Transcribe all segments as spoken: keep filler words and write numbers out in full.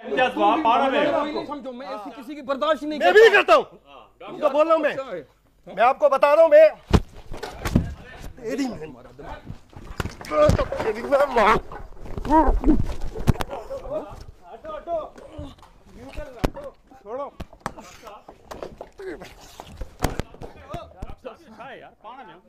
जज्बात पाना में नहीं समझो, मैं ऐसी किसी की बर्दाश्त नहीं मैं भी करता हूँ, तो बोल रहा हूँ मैं मैं आपको बता रहा हूँ मैं तेरी छोड़ो यार पाना में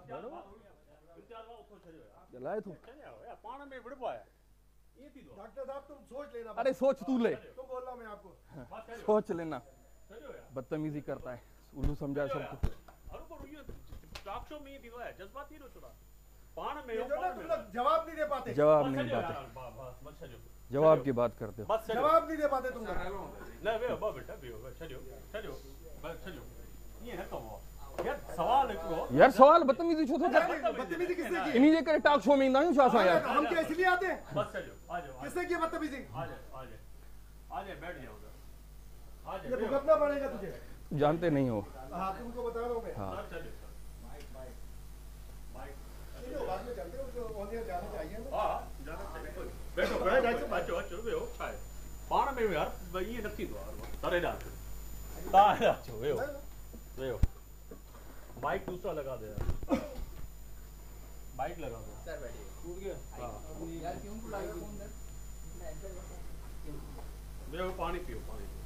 जलाए तू पाना में बड़ पाया। डॉक्टर साहब तुम सोच लेना। अरे सोच तू ले, तुम बोल रहा मैं आपको सोच लेना। बदतमीजी करता है, उल्लू समझा सबको। जज्बात नहीं होता पाना में जवाब नहीं दे पाते, जवाब नहीं पाते, जवाब की बात करते हो, जवाब नहीं दे पाते तुम। नहीं वे बा बेटा भी होगा चलियो चलियो बस चलियो ये है कहो यार सवाल है करो यार सवाल बदतमीजी छो तो बदतमीजी किसने की? इन्हीं जे करे टॉक शो में इंदा हूं चासा यार। हम क्या इसलिए आते हैं? बस चलियो आ जाओ किसने की बदतमीजी? आ जाओ आ जाओ आ जाओ बैठ जाओ उधर आ जाओ ये भुगतना पड़ेगा तुझे। जानते नहीं हो। हां तुमको बता रहा हूं मैं। हां चलियो माइक माइक माइक चलियो बाद में चलते हैं, उसको ओनिया जाना चाहिए ना। हां जाना चाहिए। बैठो बैठ जाओ बैठो बैठो वे हो छाए पाना में यार ये नक्की दो तारे डाल तारे डाल वे हो वे हो माइक दूसरा लगा दे यार, माइक लगा दो सर बैठिए टूट गया यार क्यों बुलाया फोन दे वे हो पानी पियो पानी